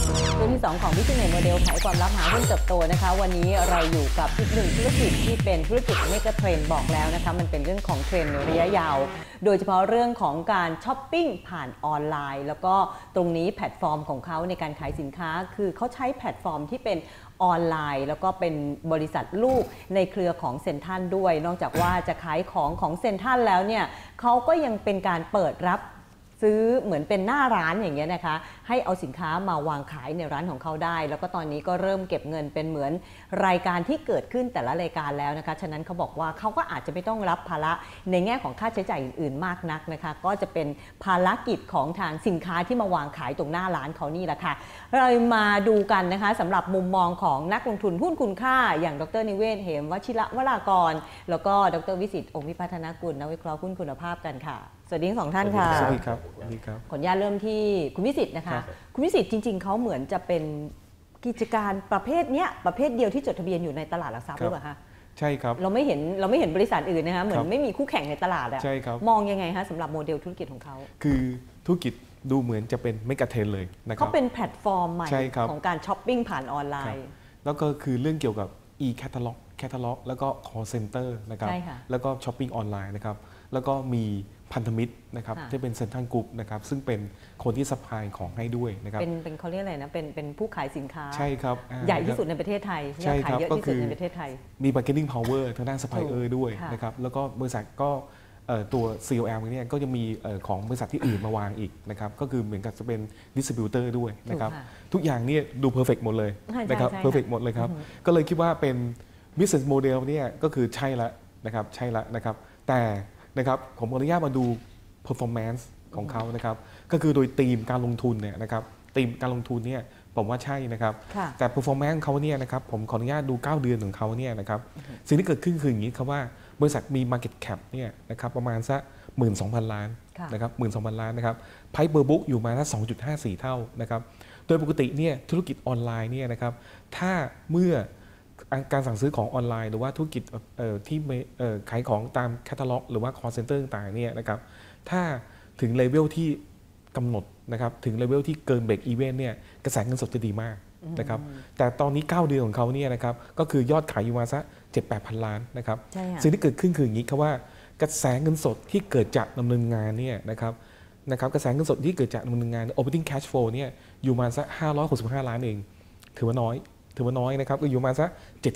ช่วงที่2ของ Business Model ขายความลับหาหุ้นเติบโตนะคะวันนี้เราอยู่กับอีกหนึ่งธุรกิจที่เป็นธุรกิจเมกะเทรนด์บอกแล้วนะคะมันเป็นเรื่องของเทรนด์ระยะยาวโดยเฉพาะเรื่องของการช้อปปิ้งผ่านออนไลน์แล้วก็ตรงนี้แพลตฟอร์มของเขาในการขายสินค้าคือเขาใช้แพลตฟอร์มที่เป็นออนไลน์แล้วก็เป็นบริษัทลูกในเครือของเซ็นทรัลด้วยนอกจากว่าจะขายของเซ็นทรัลแล้วเนี่ยเขาก็ยังเป็นการเปิดรับซื้อเหมือนเป็นหน้าร้านอย่างเงี้ยนะคะให้เอาสินค้ามาวางขายในร้านของเขาได้แล้วก็ตอนนี้ก็เริ่มเก็บเงินเป็นเหมือนรายการที่เกิดขึ้นแต่ละรายการแล้วนะคะฉะนั้นเขาบอกว่าเขาก็อาจจะไม่ต้องรับภาระในแง่ของค่าใช้จ่ายอื่นๆมากนักนะคะก็จะเป็นภารกิจของทางสินค้าที่มาวางขายตรงหน้าร้านเขานี่แหละค่ะเรามาดูกันนะคะสำหรับมุมมองของนักลงทุนหุ้นคุณค่าอย่างดร.นิเวศน์เหมวชิระวรากรแล้วก็ดร.วิสิทธิ์ องค์วิพัฒนกุลนักวิเคราะห์หุ้นคุณภาพกันค่ะสวัสดีทั้งสองท่านค่ะสวัสดีครับขออนุญาตเริ่มที่คุณวิสิทธิ์นะคะคุณวิสิทธิ์จริงๆเขาเหมือนจะเป็นกิจการประเภทเนี้ยประเภทเดียวที่จดทะเบียนอยู่ในตลาดหลักทรัพย์หรือเปล่าคะใช่ครับเราไม่เห็นบริษัทอื่นนะคะเหมือนไม่มีคู่แข่งในตลาดอะใช่ครับมองยังไงคะสำหรับโมเดลธุรกิจของเขาคือธุรกิจดูเหมือนจะเป็นเมกะเทรนด์เลยนะครับเขาเป็นแพลตฟอร์มใหม่ของการช้อปปิ้งผ่านออนไลน์แล้วก็คือเรื่องเกี่ยวกับ e-catalog แล้วก็ call center นะครับแล้วก็ช้อปปิ้งออนไลน์นะครับแล้วก็มีพันธมิตรนะครับที่เป็นเซ็นทรัลกรุ๊ปนะครับซึ่งเป็นคนที่ซัพพลายของให้ด้วยนะครับเป็นเขาเรียกอะไรนะเป็นผู้ขายสินค้าใช่ครับใหญ่ที่สุดในประเทศไทยใช่ครับขายเยอะที่สุดในประเทศไทยมี bargaining power ทางด้านซัพพลายเออร์ด้วยนะครับแล้วก็บริษัทก็ตัว CLM เนี่ยก็จะมีของบริษัทที่อื่นมาวางอีกนะครับก็คือเหมือนกับจะเป็นดิสติบิวเตอร์ด้วยนะครับทุกอย่างเนี่ยดูเพอร์เฟกต์หมดเลยนะครับเพอร์เฟกต์หมดเลยครับก็เลยคิดว่าเป็น business model เนี่ยก็คือใช่ละนะครับแต่นะครับผมขออนุญาตมาดู performance ของเขานะครับก็คือโดยธีมการลงทุนเนี่ยนะครับธีมการลงทุนเนี่ยผมว่าใช่นะครับแต่ performance เขาเนี่ยนะครับผมขออนุญาตดู9เดือนของเขาเนี่ยนะครับสิ่งที่เกิดขึ้นคืออย่างนี้ครับว่าบริษัทมี market cap เนี่ยนะครับประมาณสัก 12,000 ล้านนะครับ 12,000 ล้านนะครับ Price per book อยู่มาสัก 2.54 เท่านะครับโดยปกติเนี่ยธุรกิจออนไลน์เนี่ยนะครับถ้าเมื่อการสั่งซื้อของออนไลน์หรือว่าธุรกิจที่ขายของตามแคตตาล็อกหรือว่า call center ต่างๆเนี่ยนะครับถ้าถึงเลเวลที่กำหนดนะครับถึงเลเวลที่เกินเบรกอีเวนต์เนี่ยกระแสเงินสดจะดีมากนะครับแต่ตอนนี้9เดือนของเขาเนี่ยนะครับก็คือยอดขายอยู่มาสัก 7-8,000 ล้านนะครับสิ่งที่เกิดขึ้นคืออย่างนี้ครับว่ากระแสเงินสดที่เกิดจากดำเนินงานเนี่ยนะครับกระแสเงินสดที่เกิดจากดำเนินงาน operating cash flow เนี่ยอยู่มาสัก565 ล้านเองถือว่าน้อยนะครับก็อยู่มาสัก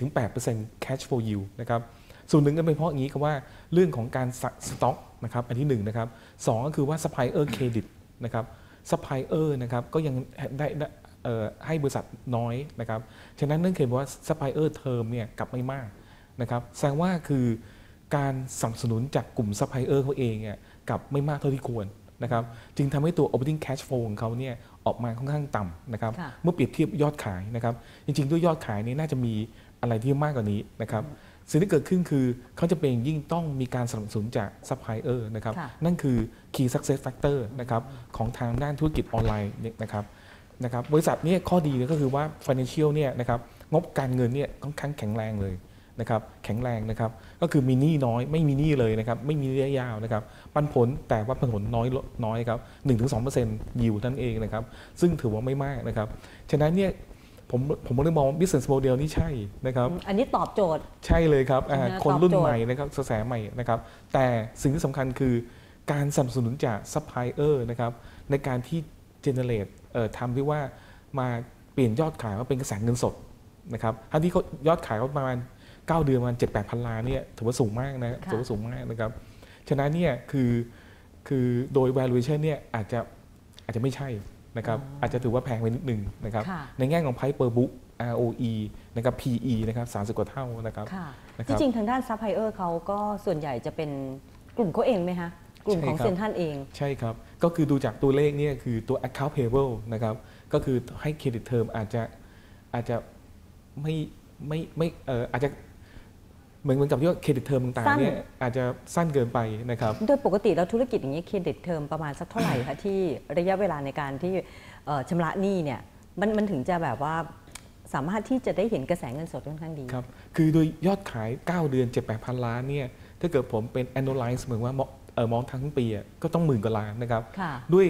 7-8% cash flow yield นะครับส่วนหนึ่งก็เป็นเพราะอย่างนี้ครับว่าเรื่องของการสต็อกนะครับอันที่1นะครับ2ก็คือว่า supplier credit นะครับ supplier นะครับก็ยังได้ให้บริษัทน้อยนะครับฉะนั้นนั่นคือว่า supplier term เนี่ยกลับไม่มากนะครับแสดงว่าคือการสนับสนุนจากกลุ่ม supplier เขาเองเนี่ยกับไม่มากเท่าที่ควรนะครับจึงทำให้ตัว operating cash flow ของเขาเนี่ยออกมาค่อนข้างต่ำนะครับเมื่อเปรียบเทียบยอดขายนะครับจริงๆด้วยยอดขายนี่น่าจะมีอะไรที่มากกว่านี้นะครับสิ่งที่เกิดขึ้นคือเขาจะเป็นยิ่งต้องมีการสนับสนุนจาก supplier นะครับนั่นคือ key success factor นะครับของทางด้านธุรกิจออนไลน์นะครับบริษัทนี้ข้อดีก็คือว่า financial เนี่ยนะครับงบการเงินเนี่ยค่อนข้างแข็งแรงเลยนะครับแข็งแรงนะครับก็คือมีหนี้น้อยไม่มีหนี้เลยนะครับไม่มีระยะยาวนะครับปันผลแต่ว่าปันผลน้อยครับ 1-2% yield นั่นเองนะครับซึ่งถือว่าไม่มากนะครับฉะนั้นเนี่ยผมเลยมอง business model นี่ใช่นะครับอันนี้ตอบโจทย์ใช่เลยครับคนรุ่นใหม่นะครับกระแสใหม่นะครับแต่สิ่งที่สำคัญคือการสนับสนุนจาก supplier นะครับในการที่ generate ทำที่ว่ามาเปลี่ยนยอดขายว่าเป็นกระแสเงินสดนะครับทั้งที่เขายอดขายประมาณ9 เดือนประมาณ 7-8,000 ล้านเนี่ยถือว่าสูงมากนะถือว่าสูงมากนะครับฉะนั้นเนี่ยคือโดย valuation เนี่ยอาจจะไม่ใช่นะครับอาจจะถือว่าแพงไปนิดนึงนะครับในแง่ของ price per book ROE นะครับ PE นะครับ30 กว่าเท่านะครับจริงๆทางด้าน supplier เขาก็ส่วนใหญ่จะเป็นกลุ่มเขาเองไหมคะกลุ่มของเซ็นทรัลเองใช่ครับก็คือดูจากตัวเลขเนี่ยคือตัว account payable นะครับก็คือให้เครดิตเทอมอาจจะไม่อาจจะเหมือนกับที่ว่าเครดิตเทอมต่างๆเนี่ยอาจจะสั้นเกินไปนะครับโดยปกติแล้วธุรกิจอย่างนี้เครดิตเทอมประมาณสักเท่าไหร่คะที่ระยะเวลาในการที่ชำระหนี้เนี่ยมันถึงจะแบบว่าสามารถที่จะได้เห็นกระแสเงินสดค่อนข้างดีครับคือโดยยอดขาย9 เดือน 7-8,000 ล้านเนี่ยถ้าเกิดผมเป็น annualize เหมือนว่ามองทั้งปีก็ต้อง10,000 กว่าล้านนะครับด้วย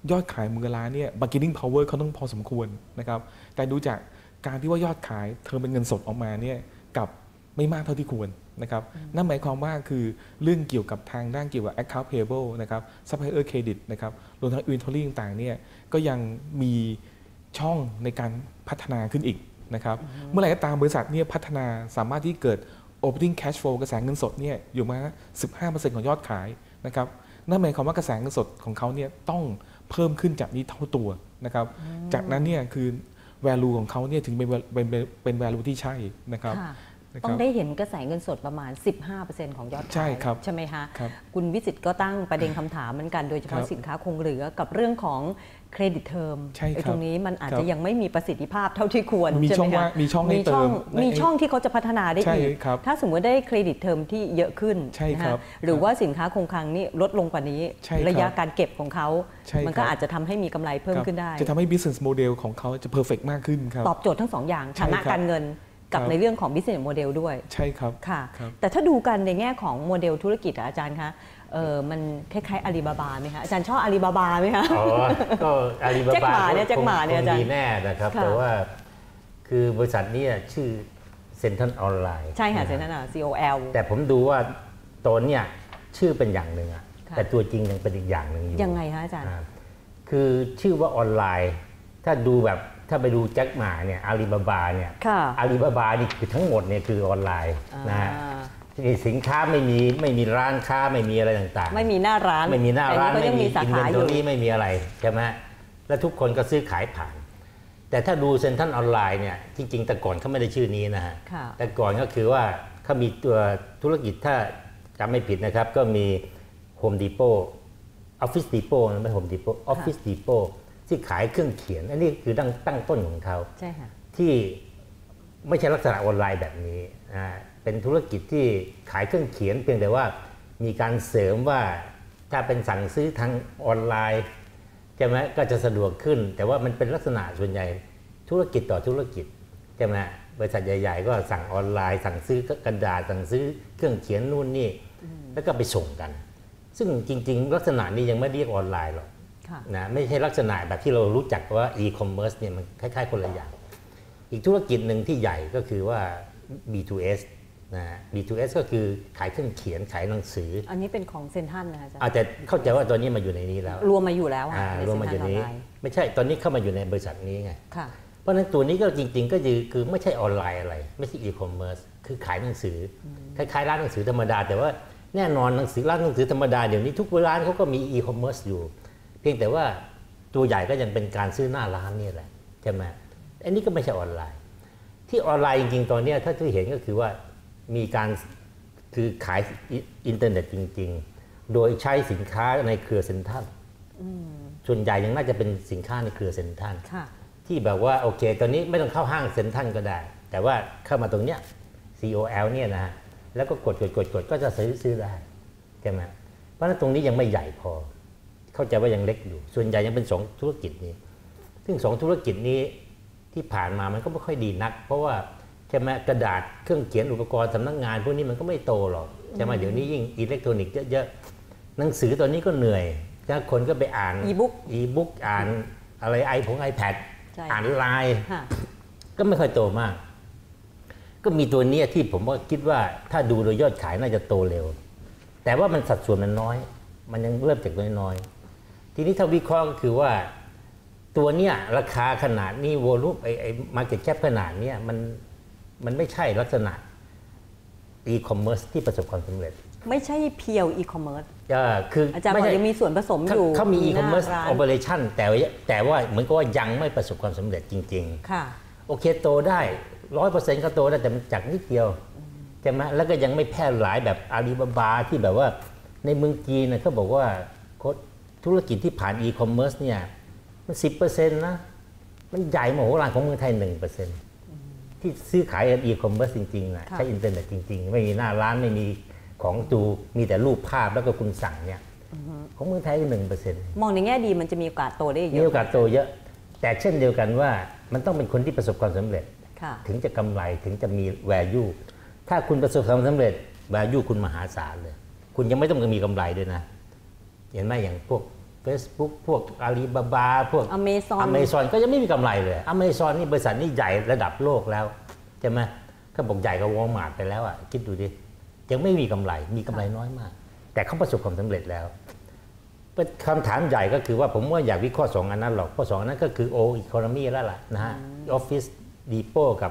ยอดขายหมื่นล้านเนี่ย bargaining power เขาต้องพอสมควรนะครับแต่ดูจากการที่ว่ายอดขายเธอเป็นเงินสดออกมาเนี่ยกับไม่มากเท่าที่ควรนะครับนั่นหมายความว่าคือเรื่องเกี่ยวกับทางด้านเกี่ยวกับ account payable นะครับ supplier credit นะครับรวมทั้ง inventory ต่างๆเนี่ยก็ยังมีช่องในการพัฒนาขึ้นอีกนะครับเมื่อไหร่ก็ตามบริษัทเนี่ยพัฒนาสามารถที่เกิด opening cash flow กระแสเงินสดเนี่ยอยู่มา 15% ของยอดขายนะครับนั่นหมายความว่ากระแสเงินสดของเขาเนี่ยต้องเพิ่มขึ้นจากนี้เท่าตัวนะครับจากนั้นเนี่ยคือ value ของเขาเนี่ยถึงเป็น value ที่ใช่นะครับต้องได้เห็นกระแสเงินสดประมาณ 15% ของยอดขายใช่ไหมคะคุณวิจิตรก็ตั้งประเด็นคำถามเหมือนกันโดยเฉพาะสินค้าคงเหลือกับเรื่องของเครดิตเทอมตรงนี้มันอาจจะยังไม่มีประสิทธิภาพเท่าที่ควรใช่ไหมคะมีช่องให้เติมมีช่องที่เขาจะพัฒนาได้อีกถ้าสมมติได้เครดิตเทอมที่เยอะขึ้นนะคะหรือว่าสินค้าคงคลังนี่ลดลงกว่านี้ระยะการเก็บของเขามันก็อาจจะทำให้มีกำไรเพิ่มขึ้นได้จะทำให้ business model ของเขาจะ perfect มากขึ้นครับตอบโจทย์ทั้ง2 อย่างฐานะการเงินกับในเรื่องของ business model ด้วยใช่ครับค่ะแต่ถ้าดูกันในแง่ของโมเดลธุรกิจอาจารย์คะมันคล้ายๆอาลีบาบาไหมคะอาจารย์ชอบอาลีบาบาไหมคะอ๋อก็อาลีบาบาแจ็คหมาเนี่ยอาจารย์ดีแน่นะครับแต่ว่าคือบริษัทนี้ชื่อเซ็นทรัลออนไลน์ใช่ค่ะเซ็นทรัลCOL แต่ผมดูว่าตัวเนี่ยชื่อเป็นอย่างหนึ่งอะแต่ตัวจริงยังเป็นอีกอย่างหนึ่งอยู่ยังไงคะอาจารย์คือชื่อว่าออนไลน์ถ้าดูแบบถ้าไปดูแจ็คหมาเนี่ยอาลีบาบาเนี่ยอาลีบาบานี่คือทั้งหมดเนี่ยคือออนไลน์นะฮะสินค้าไม่มีร้านค้าไม่มีอะไรต่างๆไม่มีหน้าร้านไม่มีหน้าร้านไม่มีอินเวนทอรี่ไม่มีอะไรใช่ไหมแล้วทุกคนก็ซื้อขายผ่านแต่ถ้าดูเซ็นทรัลออนไลน์เนี่ยจริงๆแต่ก่อนเขาไม่ได้ชื่อนี้นะฮะแต่ก่อนก็คือว่าเขามีตัวธุรกิจถ้าจำไม่ผิดนะครับก็มี Home Depot Office Depot ไม่ Home Depot Office Depotที่ขายเครื่องเขียนอันนี้คือตั้งต้นของเขาที่ไม่ใช่ลักษณะออนไลน์แบบนี้เป็นธุรกิจที่ขายเครื่องเขียนเพียงแต่ว่ามีการเสริมว่าถ้าเป็นสั่งซื้อทางออนไลน์ใช่ไหมก็จะสะดวกขึ้นแต่ว่ามันเป็นลักษณะส่วนใหญ่ธุรกิจต่อธุรกิจใช่ไหมบริษัทใหญ่ๆก็สั่งออนไลน์สั่งซื้อกระดาษสั่งซื้อเครื่องเขียนนู่นนี่แล้วก็ไปส่งกันซึ่งจริงๆลักษณะนี้ยังไม่เรียกออนไลน์หรอกนะไม่ใช่ลักษณะแบบที่เรารู้จักว่า e-commerce เนี่ยมันคล้ายๆคนละอย่างอีกธุรกิจหนึ่งที่ใหญ่ก็คือว่า B2S นะ B2S ก็คือขายเครื่องเขียนขายหนังสืออันนี้เป็นของเซ็นทรัลนะคะอาจจะเข้าใจว่าตัวนี้มาอยู่ในนี้แล้วรวมมาอยู่แล้วรวมมาอยู่นี้ไม่ใช่ตอนนี้เข้ามาอยู่ในบริษัทนี้ไงเพราะฉะนั้นตัวนี้ก็จริงๆก็คือไม่ใช่ออนไลน์อะไรไม่ใช่ e-commerce คือขายหนังสือคล้ายๆร้านหนังสือธรรมดาแต่ว่าแน่นอนร้านหนังสือธรรมดาเดี๋ยวนี้ทุกร้านเขาก็มี e-commerce อยู่เพียงแต่ว่าตัวใหญ่ก็ยังเป็นการซื้อหน้าร้านนี่แหละใช่ไหมอันนี้ก็ไม่ใช่ออนไลน์ที่ออนไลน์จริงๆตอนนี้ถ้าที่เห็นก็คือว่ามีการคือขายอินเทอร์เน็ตจริงๆโดยใช้สินค้าในเครือเซ็นทรัลส่วนใหญ่ยังน่าจะเป็นสินค้าในเครือเซ็นทรัลที่แบบว่าโอเคตอนนี้ไม่ต้องเข้าห้างเซ็นทรัลก็ได้แต่ว่าเข้ามาตรงเนี้ย COL เนี่ยนะฮะแล้วก็กดก็จะซื้อได้ใช่ไหมเพราะฉะนั้นตรงนี้ยังไม่ใหญ่พอเข้าใจว่ายังเล็กอยู่ส่วนใหญ่ยังเป็น2ธุรกิจนี้ซึ่ง2ธุรกิจนี้ที่ผ่านมามันก็ไม่ค่อยดีนักเพราะว่าใช่ไหมกระดาษเครื่องเขียนอุปกรณ์สำนักงานพวกนี้มันก็ไม่โตหรอกใช่ไหมเดี๋ยวนี้ยิ่งอิเล็กทรอนิกส์เยอะๆหนังสือตอนนี้ก็เหนื่อยถ้าคนก็ไปอ่านอีบุ๊กอ่านอะไรiPad อ่านไลน์ก็ไม่ค่อยโตมากก็มีตัวนี้ที่ผมว่าคิดว่าถ้าดูโดยยอดขายน่าจะโตเร็วแต่ว่ามันสัดส่วนมันน้อยมันยังเริ่มจากน้อยๆทีนี้ถ้าวิเคราะห์ก็คือว่าตัวเนี้ยราคาขนาดนี้โวลูมไอ้ market cap ขนาดเนี้ยมันไม่ใช่ลักษณะ e-commerce ที่ประสบความสำเร็จไม่ใช่เพียว e-commerce คืออาจารย์บอกยังมีส่วนผสมอยู่เขามี e-commerce operation แต่ว่าเหมือนกับว่ายังไม่ประสบความสำเร็จจริงๆค่ะโอเคโตได้ 100% ก็โตได้แต่มันจากนิดเดียวใช่ไหมแล้วก็ยังไม่แพร่หลายแบบอาลีบาบาที่แบบว่าในเมืองจีนเขาบอกว่าธุรกิจที่ผ่าน e-commerce เนี่ยมัน 10% นะมันใหญ่มโหฬารของเมืองไทย 1% ที่ซื้อขาย e-commerce จริงๆนะใช้อินเทอร์เน็ตจริงๆไม่มีหน้าร้านไม่มีของดูมีแต่รูปภาพแล้วก็คุณสั่งเนี่ยของเมืองไทยก็ 1% มองในแง่ดีมันจะมีโอกาสโตได้เยอะมีโอกาสโตเยอะแต่เช่นเดียวกันว่ามันต้องเป็นคนที่ประสบความสำเร็จถึงจะกำไรถึงจะมี value ถ้าคุณประสบความสำเร็จ value คุณมหาศาลเลยคุณยังไม่ต้องมีกำไรด้วยนะเห็นไหมอย่างพวก Facebook พวกอาลีบาบาพวก Amazon ก็ยังไม่มีกำไรเลยอเมซอนนี่บริษัทนี่ใหญ่ระดับโลกแล้วใช่ไหมก็บอกใหญ่กว่าวอลมาร์ทไปแล้วอ่ะคิดดูดิยังไม่มีกำไรมีกำไรน้อยมากแต่เขาประสบความสำเร็จแล้วคำถามใหญ่ก็คือว่าผมว่าอยากวิเคราะห์2อันนั้นหรอกเพราะ2อันนั้นก็คือ O Economy แล้วล่ะนะฮะ Office Depot กับ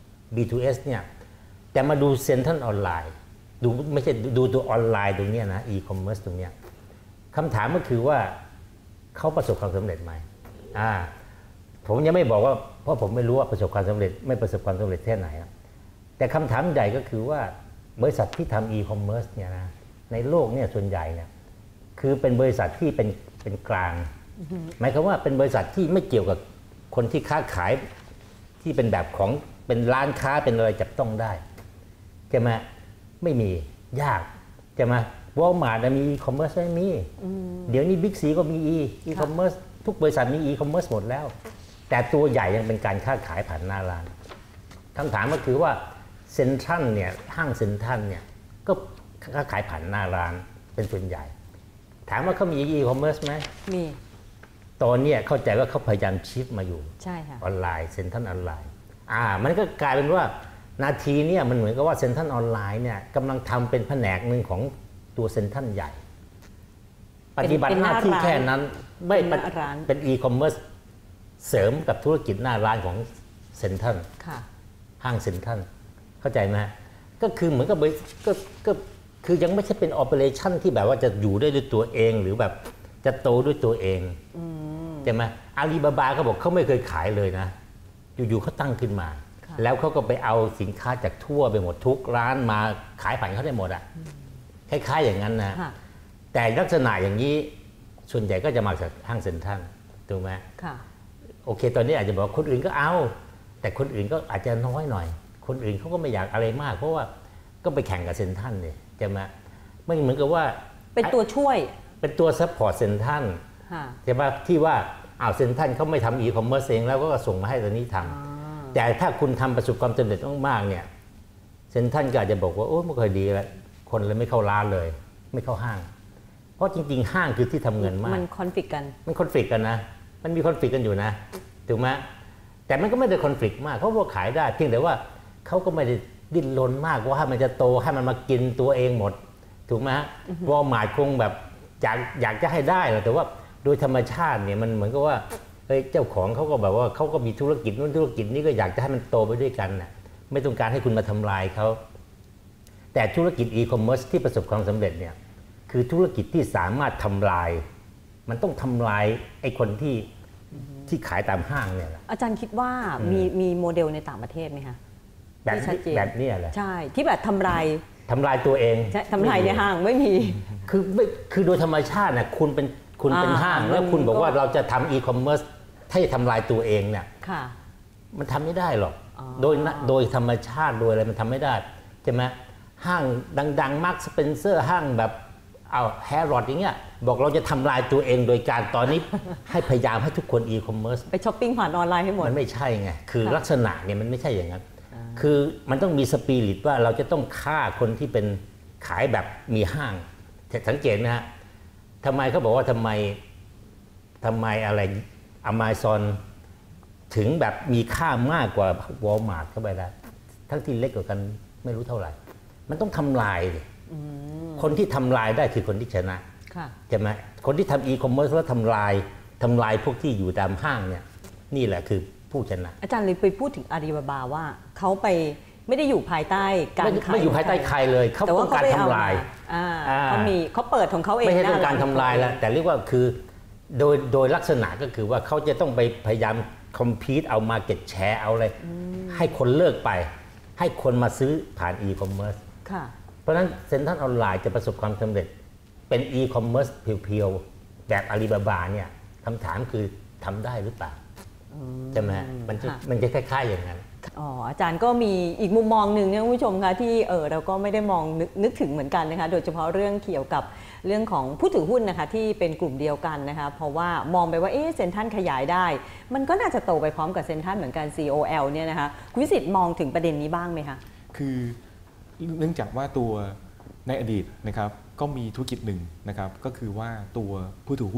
B2S เนี่ยแต่มาดูเซ็นทรัลออนไลน์ดูไม่ใช่ดูตัวออนไลน์ตรงนี้นะ e-commerce ตรงนี้คำถามก็คือว่าเขาประสบความสำเร็จไหมผมยังไม่บอกว่าเพราะผมไม่รู้ว่าประสบความสำเร็จไม่ประสบความสำเร็จแค่ไหนแต่คำถามใหญ่ก็คือว่าบริษัทที่ทำ e-commerce เนี่ยนะในโลกเนี่ยส่วนใหญ่เนี่ยคือเป็นบริษัทที่เป็นกลางหมายความว่าเป็นบริษัทที่ไม่เกี่ยวกับคนที่ค้าขายที่เป็นแบบของเป็นร้านค้าเป็นอะไรจับต้องได้ใช่ไหมไม่มียากใช่ไหมวอลมาร์ทมีอีคอมเมิร์ซไม่มีเดี๋ยวนี้บิ๊กซีก็มีอีคอมเมิร์ซทุกบริษัทมีอีคอมเมิร์ซหมดแล้วแต่ตัวใหญ่ยังเป็นการค้าขายผ่านหน้าร้านคำถามก็คือว่าเซ็นทรัลเนี่ยห้างเซ็นทรัลเนี่ยก็ค้าขายผ่านหน้าร้านเป็นส่วนใหญ่ถามว่าเขามีอีคอมเมิร์ซไหมมีตอนนี้เข้าใจว่าเขาพยายามชิฟมาอยู่ใช่ค่ะออนไลน์เซ็นทรัลออนไลน์มันก็กลายเป็นว่านาทีเนี่ยมันเหมือนกับว่าเซ็นทรัลออนไลน์เนี่ยกำลังทำเป็นแผนกหนึ่งของตัวเซ็นทรัลใหญ่ปฏิบัติหน้าที่แค่นั้นไม่เป็นอีคอมเมิร์ซเสริมกับธุรกิจหน้าร้านของเซ็นทรัลห้างเซ็นทรัลเข้าใจไหมก็คือเหมือนกับก็คือยังไม่ใช่เป็นออเปอเรชั่นที่แบบว่าจะอยู่ได้ด้วยตัวเองหรือแบบจะโตด้วยตัวเองใช่ไหมอาลีบาบาเขาบอกเขาไม่เคยขายเลยนะอยู่ๆเขาตั้งขึ้นมาแล้วเขาก็ไปเอาสินค้าจากทั่วไปหมดทุกร้านมาขายผ่านเขาได้หมดอ่ะคล้ายๆอย่างนั้นนะแต่ลักษณะอย่างนี้ส่วนใหญ่ก็จะมาจากห้างเซ็นทรัลถูกไหมโอเคตอนนี้อาจจะบอกคนอื่นก็เอาแต่คนอื่นก็อาจจะน้อยหน่อยคนอื่นเขาก็ไม่อยากอะไรมากเพราะว่าก็ไปแข่งกับเซ็นทรัลเนี่ยใช่ไหมไม่เหมือนกับว่าเป็นตัวช่วยเป็นตัวซัพพอร์ตเซ็นทรัลใช่ไหมที่ว่าเซ็นทรัลเขาไม่ทำอีคอมเมิร์ซเองแล้วก็ส่งมาให้ตัวนี้ทำแต่ถ้าคุณทำประสบความสำเร็จมากๆเนี่ยเซ็นทรัลก็อาจจะบอกว่าโอ้ไม่ค่อยดีแล้วคนเลยไม่เข้าร้านเลยไม่เข้าห้างเพราะจริงๆห้างคือที่ทำเงินมากมันคอนฟ lict กันมันคอนฟ lict กันนะมันมีคอนฟ lict กันอยู่นะถูกไหมแต่มันก็ไม่ได้คอนฟ lict มากเขาบอกขายได้เพียงแต่ว่าเขาก็ไม่ได้ดิ้นรนมากว่าให้มันจะโตให้มันมากินตัวเองหมดถูกไหมวอลมาร์ทคงแบบอยากจะให้ได้แต่ว่าโดยธรรมชาติเนี่ยมันเหมือนกับว่าเจ้าของเขาก็แบบว่าเขาก็มีธุรกิจนู้นธุรกิจนี้ก็อยากจะให้มันโตไปด้วยกันน่ะไม่ต้องการให้คุณมาทำลายเขาแต่ธุรกิจอีคอมเมิร์ซที่ประสบความสำเร็จเนี่ยคือธุรกิจที่สามารถทำลายมันต้องทำลายไอ้คนที่ขายตามห้างเนี่ยอาจารย์คิดว่ามีโมเดลในต่างประเทศไหมคะแบบนี้แหละใช่ที่แบบทำลายตัวเองทำลายในห้างไม่มีคือโดยธรรมชาตินะคุณเป็นห้างแล้วคุณบอกว่าเราจะทำอีคอมเมิร์ซให้ทำลายตัวเองเนี่ยมันทำไม่ได้หรอกโดยธรรมชาติโดยอะไรมันทำไม่ได้ใช่ไหมห้างดังๆมาร์คสเปนเซอร์ห้างแบบแฮร์รอดอย่างเงี้ยบอกเราจะทำลายตัวเองโดยการตอนนี้ให้พยายามให้ทุกคนอีคอมเมิร์ซไปช้อปปิ้งผ่านออนไลน์ให้หมดมันไม่ใช่ไงคือลักษณะเนี่ยมันไม่ใช่อย่างนั้นคือมันต้องมีสปิริตว่าเราจะต้องฆ่าคนที่เป็นขายแบบมีห้างสังเกตนะฮะทำไมเขาบอกว่าทำไมอะไร Amazon ถึงแบบมีค่ามากกว่าวอลมาร์ทเข้าไปแล้วทั้งที่เล็กกว่ากันไม่รู้เท่าไหร่มันต้องทำลายคนที่ทำลายได้คือคนที่ชนะใช่ไหมคนที่ทำอีคอมเมิร์ซแล้วทำลายพวกที่อยู่ตามห้างเนี่ยนี่แหละคือผู้ชนะอาจารย์เลยไปพูดถึงอาลีบาบาว่าเขาไปไม่ได้อยู่ภายใต้การขายไม่อยู่ภายใต้ใครเลยเขาต้องการทำลายเขาเปิดของเขาเองไม่ใช่ต้องการทำลายแล้วแต่เรียกว่าคือโดยลักษณะก็คือว่าเขาจะต้องไปพยายามคอมพีตเอามาเก็ตแชร์เอาอะไรให้คนเลิกไปให้คนมาซื้อผ่านอีคอมเมิร์ซเพราะฉะนั้นเซ็นทรัลออนไลน์จะประสบความสำเร็จเป็นอีคอมเมิร์ซเพียวๆแบบอาลีบาบาเนี่ยคำถามคือทำได้หรือเปล่าใช่ไหมมันจะคล้ายๆอย่างนั้นอาจารย์ก็มีอีกมุมมองหนึ่งนะคุณผู้ชมคะที่เราก็ไม่ได้มองนึกถึงเหมือนกันนะคะโดยเฉพาะเรื่องเกี่ยวกับเรื่องของผู้ถือหุ้นนะคะที่เป็นกลุ่มเดียวกันนะคะเพราะว่ามองไปว่าเซ็นทรัลขยายได้มันก็น่าจะโตไปพร้อมกับเซ็นทรัลเหมือนกัน COL เนี่ยนะคะคุณวิสิทธิ์มองถึงประเด็นนี้บ้างไหมคะคือเนื่องจากว่าตัวในอดีตนะครับก็มีธุรกิจหนึ่งนะครับก็คือว่าตัวผู้ถือหุ้น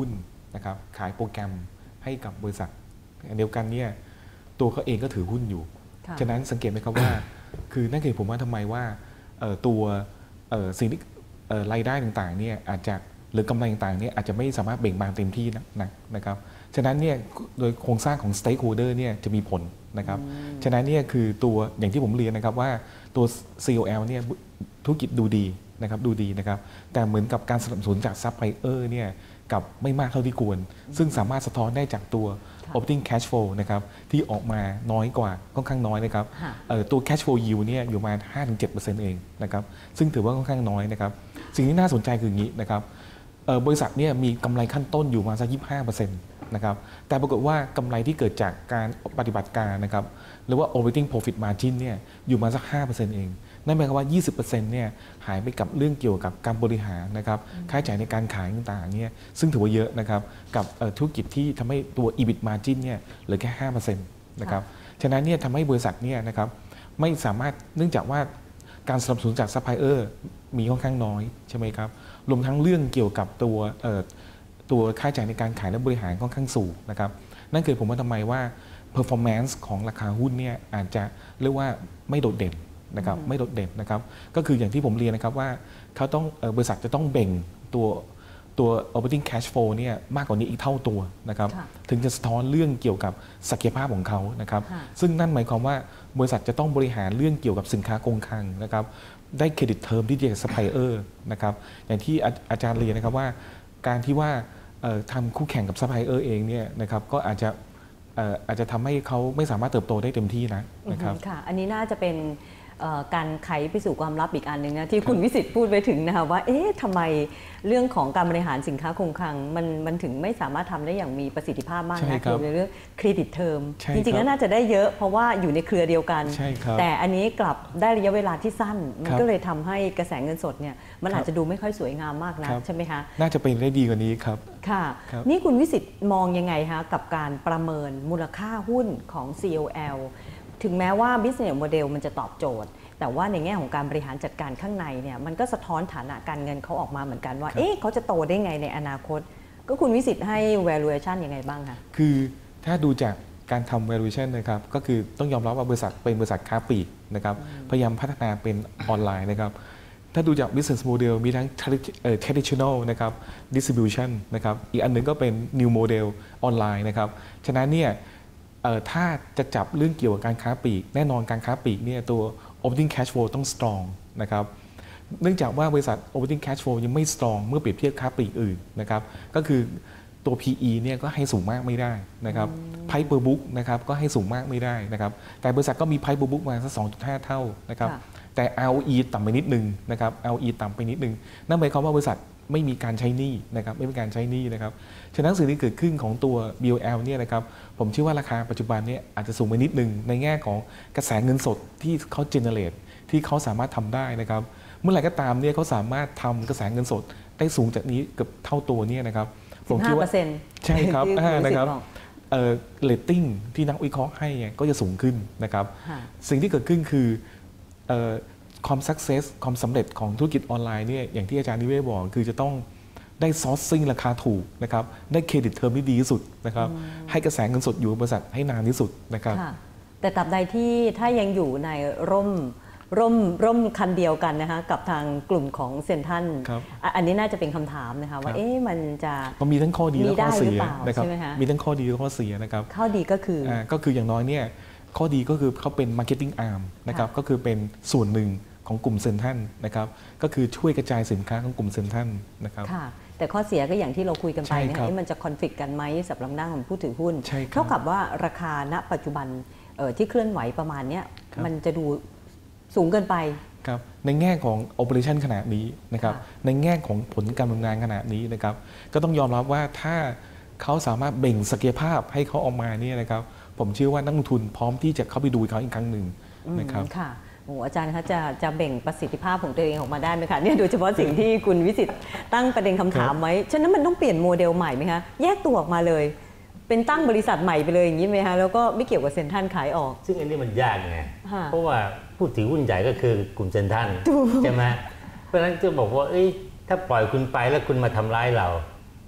นะครับขายโปรแกรมให้กับบริษัทเดียวกันเนี่ยตัวเขาเองก็ถือหุ้นอยู่ฉะนั้นสังเกตไหมครับว่าคือนั่นคือผมว่าทำไมว่าตัวสิ่งที่รายได้ต่างๆเนี่ยอาจจะหรือกำไรต่างๆเนี่ยอาจจะไม่สามารถเบ่งบานเต็มที่นะครับฉะนั้นเนี่ยโดยโครงสร้างของ stakeholder เนี่ยจะมีผลนะครับฉะนั้นเนี่ยคือตัวอย่างที่ผมเรียนนะครับว่าตัว COL เนี่ยธุรกิจดูดีนะครับดูดีนะครับแต่เหมือนกับการสนับสนุนจากซัพพลายเออร์เนี่ยกับไม่มากเท่าที่ควรซึ่งสามารถสะท้อนได้จากตัว operating cash flow นะครับที่ออกมาน้อยกว่าค่อนข้างน้อยนะครับตัว cash flow yield เนี่ยอยู่มา 5-7% เองนะครับซึ่งถือว่าค่อนข้างน้อยนะครับสิ่งที่น่าสนใจคืออย่างนี้นะครับบริษัทเนี่ยมีกำไรขั้นต้นอยู่มาสัก 25% นะครับแต่ปรากฏว่ากำไรที่เกิดจากการปฏิบัติการนะครับหรือว่า operating profit margin เนี่ยอยู่มาสัก 5% เองนั่นหมายความว่า 20% เนี่ยหายไปกับเรื่องเกี่ยวกับการบริหารนะครับค่าใช้จ่ายในการขายต่างๆเนี่ยซึ่งถือว่าเยอะนะครับกับธุรกิจที่ทำให้ตัว EBIT margin เนี่ยเหลือแค่ 5% นะครับฉะนั้นเนี่ยทำให้บริษัทเนี่ยนะครับไม่สามารถเนื่องจากว่าการสนับสนุนจากซัพพลายเออร์มีค่อนข้างน้อยใช่ไหมครับรวมทั้งเรื่องเกี่ยวกับตัวค่าใช้จ่ายในการขายและบริหารค่อนข้างสูงนะครับนั่นคือผมว่าทำไมว่า performance ของราคาหุ้นเนี่ยอาจจะเรียกว่าไม่โดดเด่นนะครับไม่โดดเด่นนะครับก็คืออย่างที่ผมเรียนนะครับว่าเขาต้องบริษัทจะต้องเบ่งตัว operating cash flow เนี่ยมากกว่านี้อีกเท่าตัวนะครับถึงจะสะท้อนเรื่องเกี่ยวกับศักยภาพของเขานะครับซึ่งนั่นหมายความว่าบริษัทจะต้องบริหารเรื่องเกี่ยวกับสินค้าคงคลังนะครับได้เครดิตเทอมที่ดีจากซัพพลายเออร์นะครับอย่างที่อาจารย์เรียนนะครับว่าการที่ว่าทำคู่แข่งกับซัพพลายเออร์เองเนี่ยนะครับก็อาจจะทำให้เขาไม่สามารถเติบโตได้เต็มที่นะครับค่ะอันนี้น่าจะเป็นการไขไปสู่ความลับอีกอันหนึ่งนะที่คุณวิสิทธิ์พูดไปถึงนะคะว่าเอ๊ะทำไมเรื่องของการบริหารสินค้าคงคลังมันถึงไม่สามารถทำได้อย่างมีประสิทธิภาพมากนะในเรื่องเครดิตเทอมจริงๆแล้วน่าจะได้เยอะเพราะว่าอยู่ในเครือเดียวกันแต่อันนี้กลับได้ระยะเวลาที่สั้นมันก็เลยทำให้กระแสเงินสดเนี่ยมันอาจจะดูไม่ค่อยสวยงามมากนะใช่ไหมคะน่าจะเป็นได้ดีกว่านี้ครับค่ะนี่คุณวิสิทธิ์มองยังไงคะกับการประเมินมูลค่าหุ้นของ COL ถึงแม้ว่า business model มันจะตอบโจทย์แต่ว่าในแง่ของการบริหารจัดการข้างในเนี่ยมันก็สะท้อนฐานะการเงินเขาออกมาเหมือนกันว่าเอ๊ะเขาจะโตได้ไงในอนาคตก็คุณวิสิทธิ์ให้ valuation ยังไงบ้างคะคือถ้าดูจากการทำ valuation นะครับก็คือต้องยอมรับว่าบริษัทเป็นบริษัทค้าปลีกนะครับพยายามพัฒนาเป็นออนไลน์นะครับถ้าดูจาก business model มีทั้ง traditional นะครับ distribution นะครับอีกอันหนึ่งก็เป็น new model ออนไลน์นะครับฉะนั้นเนี่ยถ้าจะจับเรื่องเกี่ยวกับการค้าปลีกแน่นอนการค้าปลีกเนี่ยตัว operating cash flow ต้อง strong นะครับเนื่องจากว่าบริษัท operating cash flow ยังไม่ strong เมื่อเปรียบเทียบค้าปลีกอื่นนะครับก็คือตัว PE เนี่ยก็ให้สูงมากไม่ได้นะครับ Price per book นะครับก็ให้สูงมากไม่ได้นะครับแต่บริษัทก็มี Price per book มาสัก 2.5 เท่านะครับแต่ ROE ต่ำไปนิดนึงนะครับ ROE ต่ำไปนิดนึงนั่นหมายความว่าบริษัทไม่มีการใช้หนี้นะครับไม่มีการใช้หนี้นะครับฉะนั้นสิ่งที่เกิดขึ้นของตัว BOL เนี่ยนะครับผมเชื่อว่าราคาปัจจุบันเนี่ยอาจจะสูงไปนิดนึงในแง่ของกระแสเงินสดที่เขาเจเนเรตที่เขาสามารถทำได้นะครับเมื่อไหร่ก็ตามเนี่ยเขาสามารถทำกระแสเงินสดได้สูงจากนี้เกือบเท่าตัวเนี่ยนะครับผมคิดว่าใช่ครับนะครับเรตติ้งที่นักวิเคราะห์ให้ก็จะสูงขึ้นนะครับสิ่งที่เกิดขึ้นคือความความสำเร็จของธุรกิจออนไลน์เนี่ยอย่างที่อาจารย์นิเวศบอกคือจะต้องได้ซอร์ซิ่งราคาถูกนะครับได้เครดิตเทอมที่ดีที่สุดนะครับให้กระแสเงินสดอยู่บริษัทให้นานที่สุดนะครับแต่ตราบใดที่ถ้ายังอยู่ในร่มคันเดียวกันนะคะกับทางกลุ่มของเซ็นทรัลอันนี้น่าจะเป็นคำถามนะคะว่ามันจะมีทั้งข้อดีและข้อเสียนะครับมีทั้งข้อดีและข้อเสียนะครับข้อดีก็คืออย่างน้อยเนี่ยข้อดีก็คือเขาเป็น marketing arm นะครับก็คือเป็นส่วนหนึ่งของกลุ่มเซ็นทรัลนะครับก็คือช่วยกระจายสินค้าของกลุ่มเซ็นทรัลนะครับค่ะแต่ข้อเสียก็อย่างที่เราคุยกันไปนะคะมันจะคอนฟ lict กันไหมสำหรับด้านของผู้ถือหุ้นเท่ากับว่าราคาณปัจจุบันที่เคลื่อนไหวประมาณนี้มันจะดูสูงเกินไปครับในแง่ของ operation ขนาดนี้นะครับในแง่ของผลการดำเนินงานขนาดนี้นะครับก็ต้องยอมรับว่าถ้าเขาสามารถเบ่งศักยภาพให้เขาออกมาเนี่ยนะครับผมเชื่อว่านักลงทุนพร้อมที่จะเข้าไปดูเขาอีกครั้งหนึ่งนะครับค่ะโอ้อาจารย์คะจะเบ่งประสิทธิภาพของตัวเองออกมาได้ไหมคะเนี่ยโดยเฉพาะสิ่งที่คุณวิสิทธิ์ตั้งประเด็นคำถามไว้ฉะนั้นมันต้องเปลี่ยนโมเดลใหม่ไหมคะแยกตัวออกมาเลยเป็นตั้งบริษัทใหม่ไปเลยอย่างนี้ไหมคะแล้วก็ไม่เกี่ยวกับเซ็นทรัลขายออกซึ่งอันนี้มันยากไงเพราะว่าผู้ถือหุ้นใหญ่ก็คือกลุ่มเซ็นทรัลใช่ไหมเพราะฉะนั้นจะบอกว่าถ้าปล่อยคุณไปแล้วคุณมาทำร้ายเรา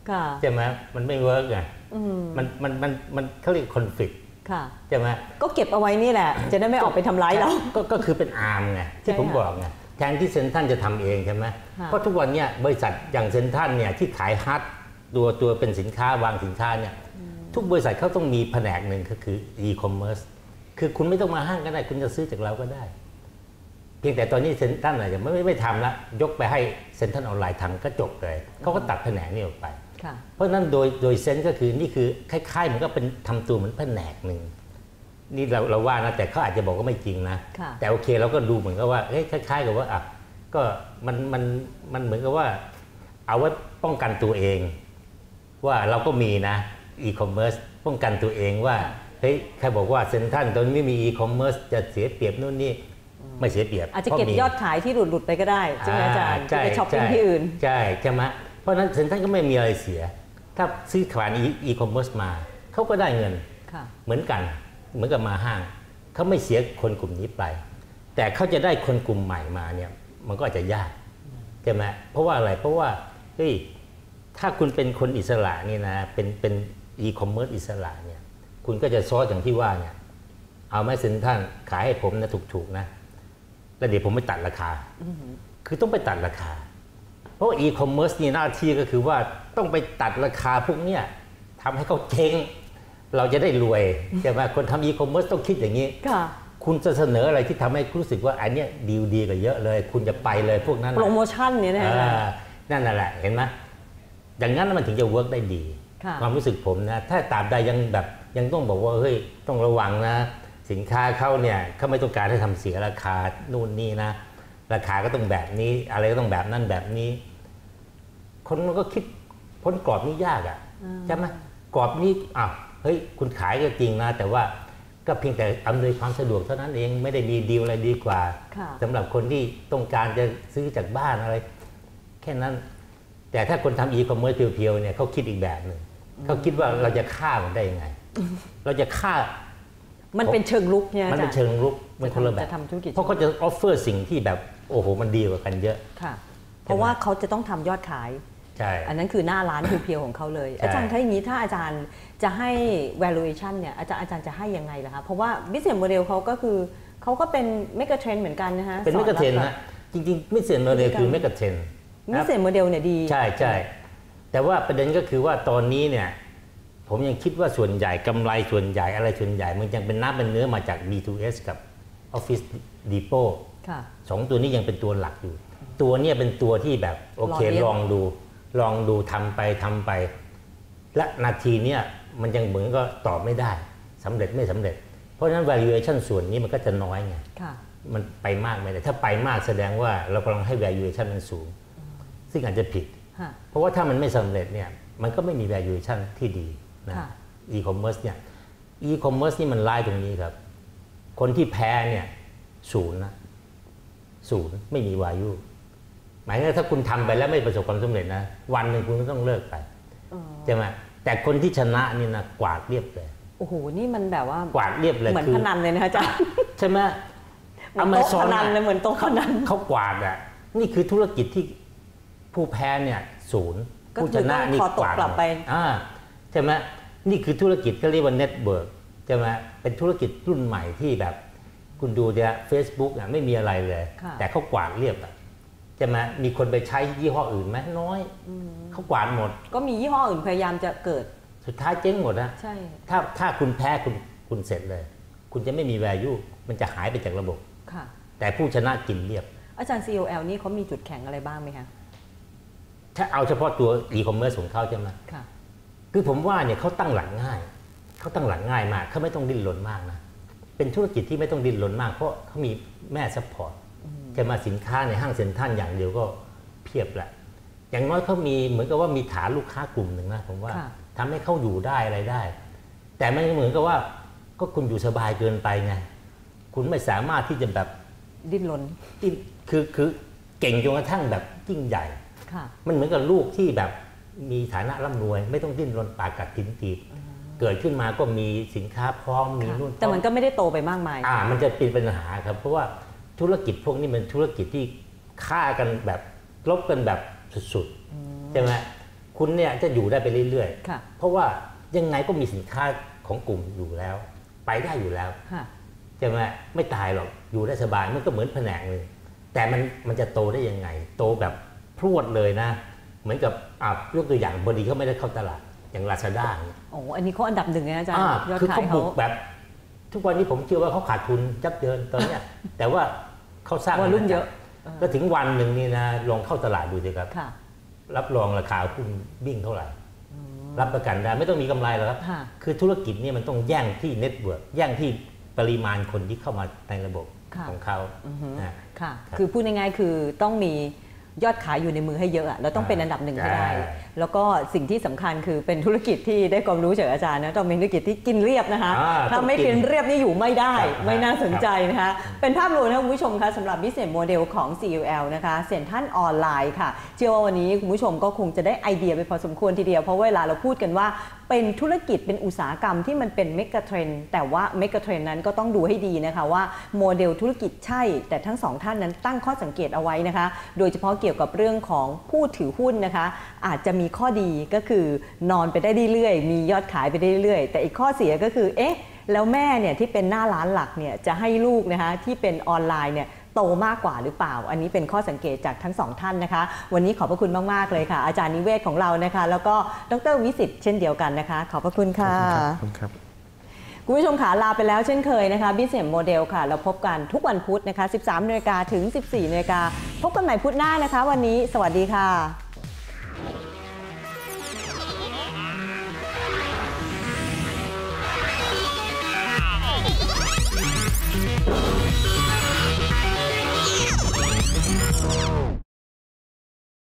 ใช่ไหมมันไม่เวิร์กไงมันเขาเรียกคอนฟ lict ใช่ไหมก็เก็บเอาไว้นี่แหละจะได้ไม่ออกไปทำร้ายเราก็คือเป็นอาร์มไงที่ผมบอกไงแทนที่เซ็นทรัลจะทำเองใช่ไหมเพราะทุกวันนี้บริษัทอย่างเซ็นทรัลเนี่ยที่ขายฮาร์ดตัวเป็นสินค้าวางสินค้าเนี่ยทุกบริษัทเขาต้องมีแผนกหนึ่งก็คือ e-commerce คือคุณไม่ต้องมาห้างก็ได้คุณจะซื้อจากเราก็ได้เพียงแต่ตอนนี้เซ็นทรัลอาจจะไม่ทำละยกไปให้เซ็นทรัลออนไลน์ทำก็จบเลยเขาก็ตัดแผนกนี้ออกไปเพราะนั้นโดยเซนส์ก็คือนี่คือคล้ายๆเหมือนก็เป็นทำตัวเหมือนแผนกหนึ่งนี่เราว่านะแต่เขาอาจจะบอกว่าไม่จริงนะแต่โอเคเราก็ดูเหมือนกับว่าคล้ายๆกับว่าก็มันเหมือนกับว่าเอาไว้ป้องกันตัวเองว่าเราก็มีนะอีคอมเมิร์ซป้องกันตัวเองว่าเฮ้ยใครบอกว่าเซ็นทรัลตอนนี้ไม่มีอีคอมเมิร์ซจะเสียเปรียบนู่นนี่ไม่เสียเปรียบอาจจะเก็บยอดขายที่หลุดไปก็ได้ใช่ไหมอาจารย์ไปช้อปปิ้งที่อื่นใช่ไหมเพราะนั้นเซ็นทรัลก็ไม่มีอะไรเสียถ้าซื้อขายอีคอมเมิร์ซมาเขาก็ได้เงินเหมือนกันเหมือนกับมาห้างเขาไม่เสียคนกลุ่มนี้ไปแต่เขาจะได้คนกลุ่มใหม่มาเนี่ยมันก็อาจจะยากใช่ไหมเพราะว่าอะไรเพราะว่าเฮ้ยถ้าคุณเป็นคนอิสระนี่นะเป็นอีคอมเมิร์ซอิสระเนี่ยคุณก็จะซอสอย่างที่ว่าเนี่ยเอาแม่เซ็นทรัลขายให้ผมนะถูกๆนะแล้วเดี๋ยวผมไปตัดราคาคือต้องไปตัดราคาเพราะอีคอมเมิร์ซนี่หน้าที่ก็คือว่าต้องไปตัดราคาพวกเนี้ยทำให้เขาเจ๊งเราจะได้รวยใช่ไหมคนทำอีคอมเมิร์ซต้องคิดอย่างนี้คุณจะเสนออะไรที่ทำให้รู้สึกว่าอันนี้ดีกว่าเยอะเลยคุณจะไปเลยพวกนั้นโปรโมชั่นเนี่ยนะนั่นแหละเห็นไหมอย่างนั้นมันถึงจะเวิร์กได้ดีความรู้สึกผมนะถ้าตราบใดยังต้องบอกว่าเฮ้ยต้องระวังนะสินค้าเขาเนี่ยเขาไม่ต้องการให้ทำเสียราคานู่นนี่นะราคาก็ต้องแบบนี้อะไรก็ต้องแบบนั้นแบบนี้คนมันก็คิดพ้นกรอบนี้ยากใช่ไหมกรอบนี้เฮ้ยคุณขายก็จริงนะแต่ว่าก็เพียงแต่อำนวยความสะดวกเท่านั้นเองไม่ได้มีดีลอะไรดีกว่าสำหรับคนที่ต้องการจะซื้อจากบ้านอะไรแค่นั้นแต่ถ้าคนทำอีคอมเมิร์ซเพียวๆเนี่ยเขาคิดอีกแบบหนึ่งเขาคิดว่าเราจะฆ่ามันได้ยังไงเราจะฆ่ามันเป็นเชิงลุกเนี่ยมันเป็นเชิงลุกมันคนละแบบเพราะเขาจะออฟเฟอร์สิ่งที่แบบโอ้โหมันดีกว่ากันเยอะค่ะเพราะว่าเขาจะต้องทำยอดขายอันนั้นคือหน้าร้านเพียวๆของเขาเลยอาจารย์ถ้าอย่างนี้ถ้าอาจารย์จะให้ valuation เนี่ยอาจารย์จะให้ยังไงล่ะคะเพราะว่า business model เขาก็คือเขาก็เป็น mega trend เหมือนกันนะคะเป็น mega trend นะจริงๆ business model คือ mega trend business model เนี่ยดีใช่แต่ว่าประเด็นก็คือว่าตอนนี้เนี่ยผมยังคิดว่าส่วนใหญ่กำไรส่วนใหญ่อะไรส่วนใหญ่มันยังเป็นน้ำเป็นเนื้อมาจาก B2S กับ Office Depot สองตัวนี้ยังเป็นตัวหลักอยู่ตัวนี้เป็นตัวที่แบบโอเคลองดูทำไปและนาทีเนี้ยมันยังเหมือนก็ตอบไม่ได้สำเร็จไม่สำเร็จเพราะฉะนั้น valuation ส่วนนี้มันก็จะน้อยไงมันไปมากไม่ได้ถ้าไปมากแสดงว่าเรากำลังให้ valuation มันสูงซึ่งอาจจะผิดเพราะว่าถ้ามันไม่สำเร็จเนี่ยมันก็ไม่มี valuation ที่ดีนะ e-commerce เนี่ย e-commerce นี่มันไล่ตรงนี้ครับคนที่แพ้เนี่ยศูนย์ไม่มี value หมายถึงถ้าคุณทำไปแล้วไม่ประสบความสำเร็จนะวันหนึ่งคุณก็ต้องเลิกไปใช่ไหมแต่คนที่ชนะนี่นะกวาดเรียบเลยโอ้โหนี่มันแบบว่ากวาดเรียบเลยเหมือนพนันเลยนะอาจารย์ใช่ไหมเอามาซ้อนเหมือนโต๊ะพนันเขากวาดนี่คือธุรกิจที่ผู้แพ้เนี่ยศูนย์ผู้ชนะนี่กวาดไปใช่ไหมนี่คือธุรกิจเขาเรียกว่าเน็ตเวิร์กใช่ไหมเป็นธุรกิจรุ่นใหม่ที่แบบคุณดูเนี่ย Facebook ไม่มีอะไรเลยแต่เขากวาดเรียบใช่ไหมมีคนไปใช้ยี่ห้ออื่นไหมน้อยเขากวาดหมดก็มียี่ห้ออื่นพยายามจะเกิดสุดท้ายเจ๊งหมดนะใช่ถ้าคุณแพ้คุณเสร็จเลยคุณจะไม่มี value มันจะหายไปจากระบบแต่ผู้ชนะกินเรียบอาจารย์ COL นี่เขามีจุดแข็งอะไรบ้างไหมคะถ้าเอาเฉพาะตัว e-commerce ของเขาใช่ไหมคือผมว่าเนี่ยเขาตั้งหลักง่ายมากเขาไม่ต้องดิ้นรนมากนะเป็นธุรกิจที่ไม่ต้องดิ้นรนมากเพราะเขามีแม่ซัพพอร์ตจะมาสินค้าในห้างเซ็นทรัลอย่างเดียวก็เพียบแหละอย่างน้อยเขามีเหมือนกับว่ามีฐานลูกค้ากลุ่มหนึ่งนะผมว่าทำให้เขาอยู่ได้อะไรได้แต่ไม่เหมือนกับว่าก็คุณอยู่สบายเกินไปไงคุณไม่สามารถที่จะแบบดิ้นรนคือเก่งจนกระทั่งแบบยิ่งใหญ่มันเหมือนกับลูกที่แบบมีฐานะร่ำรวยไม่ต้องดิ้นรนปากกัดลิ้นตีเกิดขึ้นมาก็มีสินค้าพร้อมมีนู่นแต่มันก็ไม่ได้โตไปมากมายมันจะเป็นปัญหาครับเพราะว่าธุรกิจพวกนี้เป็นธุรกิจที่ฆ่ากันแบบลบกันแบบสุดๆใช่ไหมคคุณเนี่ยจะอยู่ได้ไปเรื่อยค่ะๆเพราะว่ายังไงก็มีสินค้าของกลุ่มอยู่แล้ว ไปได้อยู่แล้วค่ะใช่ไหมไม่ตายหรอกอยู่ได้สบายมันก็เหมือนแผนกเลยแต่มันจะโตได้ยังไงโตแบบพรวดเลยนะเหมือนกับยกตัวอย่างบดีเขาไม่ได้เข้าตลาดอย่าง Lazada โอ้อันนี้เขาอันดับหนึ่งนะอาจารย์ยอดคือขาเขายบุเขากแบบทุกวันนี้ผมเชื่อว่าเขาขาดทุนยับเยินตอนเนี้ย แต่ว่าเขาสร้างวอลลุ่มเยอะก็ถึงวันหนึ่งนี่นะลองเข้าตลาดดูสิครับค่ะรับรองราคาหุ้นวิ่งเท่าไหร่รับประกันได้ไม่ต้องมีกำไรหรอกครับค่ะคือธุรกิจนี่มันต้องแย่งที่เน็ตเวิร์กแย่งที่ปริมาณคนที่เข้ามาในระบบค่ะของเขานะค่ะครับคือพูดง่ายๆคือต้องมียอดขายอยู่ในมือให้เยอะอะแล้วต้องเป็นอันดับหนึ่งให้ได้ใช่แล้วก็สิ่งที่สำคัญคือเป็นธุรกิจที่ได้ความรู้จากอาจารย์นะต้องเป็นธุรกิจที่กินเรียบนะคะ ถ้าไม่กินเรียบนี่อยู่ไม่ได้ครับไม่น่าสนใจนะคะ เป็นภาพรวมนะคุณผู้ชมคะสำหรับ Business Model ของ CUL นะคะเซ็นทรัลออนไลน์ค่ะเชื่อว่าวันนี้คุณผู้ชมก็คงจะได้ไอเดียไปพอสมควรทีเดียวเพราะเวลาเราพูดกันว่าเป็นธุรกิจเป็นอุตสาหกรรมที่มันเป็นเมกะเทรนด์แต่ว่าเมกะเทรนด์นั้นก็ต้องดูให้ดีนะคะว่าโมเดลธุรกิจใช่แต่ทั้งสองท่านนั้นตั้งข้อสังเกตเอาไว้นะคะโดยเฉพาะเกี่ยวกับเรื่องของผู้ถือหุ้นนะคะอาจจะมีข้อดีก็คือนอนไปได้เรื่อยๆมียอดขายไปได้เรื่อยๆแต่อีกข้อเสียก็คือแล้วแม่เนี่ยที่เป็นหน้าร้านหลักเนี่ยจะให้ลูกนะคะที่เป็นออนไลน์เนี่ยโตมากกว่าหรือเปล่าอันนี้เป็นข้อสังเกตจากทั้งสองท่านนะคะวันนี้ขอบพระคุณมากๆเลยค่ะอาจารย์นิเวศของเรานะคะแล้วก็ดร.วิสิทธิ์เช่นเดียวกันนะคะขอบพระคุณค่ะขอบคุณครับคุณผู้ชมค่ะลาไปแล้วเช่นเคยนะคะ Business Model ค่ะเราพบกันทุกวันพุธนะคะ 13 น.ถึง 14 น.พบกันใหม่พุธหน้านะคะวันนี้สวัสดีค่ะ